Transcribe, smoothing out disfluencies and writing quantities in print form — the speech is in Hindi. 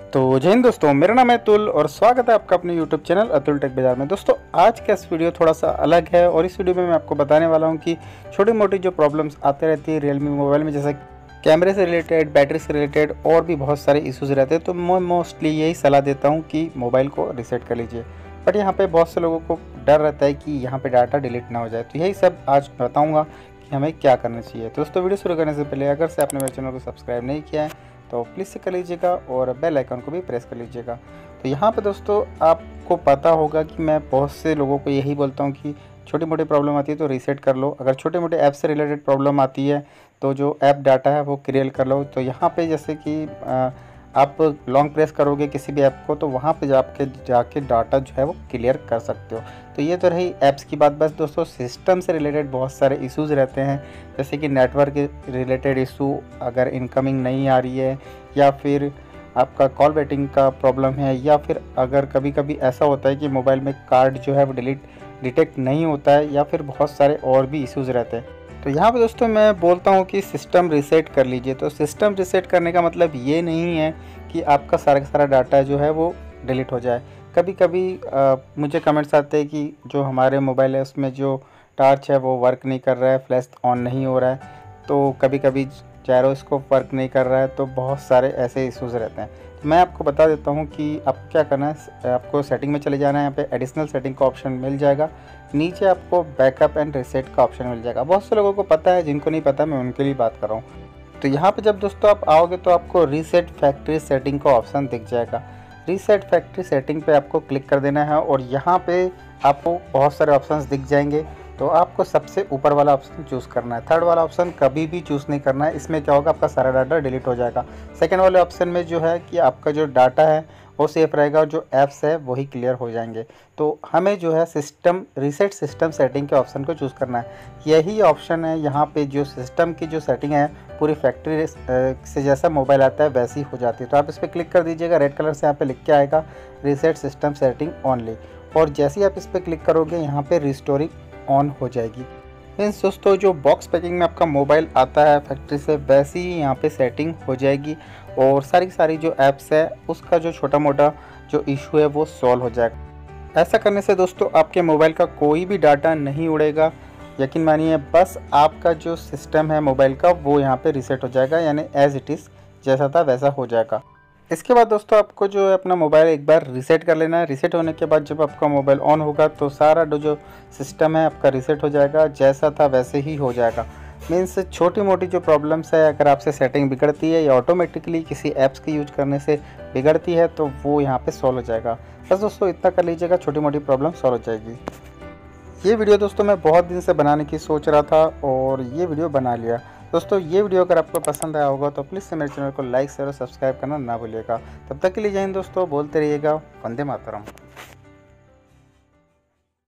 तो जय हिंद दोस्तों, मेरा नाम है अतुल और स्वागत है आपका अपने YouTube चैनल अतुल टेक बाजार में। दोस्तों आज का इस वीडियो थोड़ा सा अलग है और इस वीडियो में मैं आपको बताने वाला हूं कि छोटी मोटी जो प्रॉब्लम्स आते रहती है रियलमी मोबाइल में, जैसे कैमरे से रिलेटेड, बैटरी से रिलेटेड और भी बहुत सारे इश्यूज़ रहते हैं। तो मैं मोस्टली यही सलाह देता हूँ कि मोबाइल को रीसेट कर लीजिए। बट यहाँ पर बहुत से लोगों को डर रहता है कि यहाँ पर डाटा डिलीट ना हो जाए, तो यही सब आज बताऊँगा कि हमें क्या करना चाहिए। तो दोस्तों वीडियो शुरू करने से पहले अगर से आपने मेरे चैनल को सब्सक्राइब नहीं किया है तो प्लीज़ से कर लीजिएगा और बेल आइकन को भी प्रेस कर लीजिएगा। तो यहाँ पे दोस्तों आपको पता होगा कि मैं बहुत से लोगों को यही बोलता हूँ कि छोटी मोटी प्रॉब्लम आती है तो रीसेट कर लो। अगर छोटे मोटे ऐप से रिलेटेड प्रॉब्लम आती है तो जो ऐप डाटा है वो क्लियर कर लो। तो यहाँ पे जैसे कि आप लॉन्ग प्रेस करोगे किसी भी ऐप को तो वहाँ पे जाके डाटा जो है वो क्लियर कर सकते हो। तो ये तो रही ऐप्स की बात। बस दोस्तों सिस्टम से रिलेटेड बहुत सारे इश्यूज़ रहते हैं, जैसे कि नेटवर्क रिलेटेड इशू, अगर इनकमिंग नहीं आ रही है या फिर आपका कॉल वेटिंग का प्रॉब्लम है, या फिर अगर कभी कभी ऐसा होता है कि मोबाइल में कार्ड जो है वो डिटेक्ट नहीं होता है, या फिर बहुत सारे और भी इश्यूज़ रहते हैं। तो यहाँ पे दोस्तों मैं बोलता हूँ कि सिस्टम रीसेट कर लीजिए। तो सिस्टम रीसेट करने का मतलब ये नहीं है कि आपका सारा का सारा डाटा जो है वो डिलीट हो जाए। कभी कभी मुझे कमेंट्स आते हैं कि जो हमारे मोबाइल है उसमें जो टार्च है वो वर्क नहीं कर रहा है, फ्लैश ऑन नहीं हो रहा है, तो कभी कभी जायरोस्कोप वर्क नहीं कर रहा है, तो बहुत सारे ऐसे इश्यूज़ रहते हैं। तो मैं आपको बता देता हूँ कि आपको क्या करना है। आपको सेटिंग में चले जाना है, यहाँ पे एडिशनल सेटिंग का ऑप्शन मिल जाएगा, नीचे आपको बैकअप एंड रीसेट का ऑप्शन मिल जाएगा। बहुत से लोगों को पता है, जिनको नहीं पता मैं उनके लिए बात कर रहा हूँ। तो यहाँ पे जब दोस्तों आप आओगे तो आपको रीसेट फैक्ट्री सेटिंग का ऑप्शन दिख जाएगा। रीसेट फैक्ट्री सेटिंग पे आपको क्लिक कर देना है और यहाँ पे आपको बहुत सारे ऑप्शंस दिख जाएंगे। तो आपको सबसे ऊपर वाला ऑप्शन चूज़ करना है, थर्ड वाला ऑप्शन कभी भी चूज़ नहीं करना है। इसमें क्या होगा, आपका सारा डाटा डिलीट हो जाएगा। सेकंड वाले ऑप्शन में जो है कि आपका जो डाटा है वो सेफ रहेगा और जो ऐप्स है वही क्लियर हो जाएंगे। तो हमें जो है रीसेट सिस्टम सेटिंग के ऑप्शन को चूज़ करना है। यही ऑप्शन है यहाँ पे जो सिस्टम की जो सेटिंग है पूरी फैक्ट्री से जैसा मोबाइल आता है वैसी हो जाती है। तो आप इस पर क्लिक कर दीजिएगा, रेड कलर से यहाँ पे लिख के आएगा रीसेट सिस्टम सेटिंग ओनली, और जैसे ही आप इस पर क्लिक करोगे यहाँ पे रिस्टोरिंग ऑन हो जाएगी। मीन्स दोस्तों जो बॉक्स पैकिंग में आपका मोबाइल आता है फैक्ट्री से वैसी ही यहाँ पे सेटिंग हो जाएगी और सारी जो ऐप्स है उसका जो छोटा मोटा जो इशू है वो सॉल्व हो जाएगा। ऐसा करने से दोस्तों आपके मोबाइल का कोई भी डाटा नहीं उड़ेगा, यकीन मानिए। बस आपका जो सिस्टम है मोबाइल का वो यहाँ पे रीसेट हो जाएगा, यानी एज इट इज़ जैसा था वैसा हो जाएगा। इसके बाद दोस्तों आपको जो है अपना मोबाइल एक बार रीसेट कर लेना है। रीसेट होने के बाद जब आपका मोबाइल ऑन होगा तो सारा जो सिस्टम है आपका रीसेट हो जाएगा, जैसा था वैसे ही हो जाएगा। मीन्स छोटी मोटी जो प्रॉब्लम्स है, अगर आपसे सेटिंग बिगड़ती है या ऑटोमेटिकली किसी ऐप्स के यूज करने से बिगड़ती है तो वो यहाँ पे सॉल्व हो जाएगा। बस दोस्तों इतना कर लीजिएगा, छोटी मोटी प्रॉब्लम सॉल्व हो जाएगी। ये वीडियो दोस्तों मैं बहुत दिन से बनाने की सोच रहा था और ये वीडियो बना लिया। दोस्तों ये वीडियो अगर आपको पसंद आया होगा तो प्लीज़ से मेरे चैनल को लाइक शेयर और सब्सक्राइब करना ना भूलिएगा। तब तक के लिए जय हिंद दोस्तों, बोलते रहिएगा वंदे मातरम।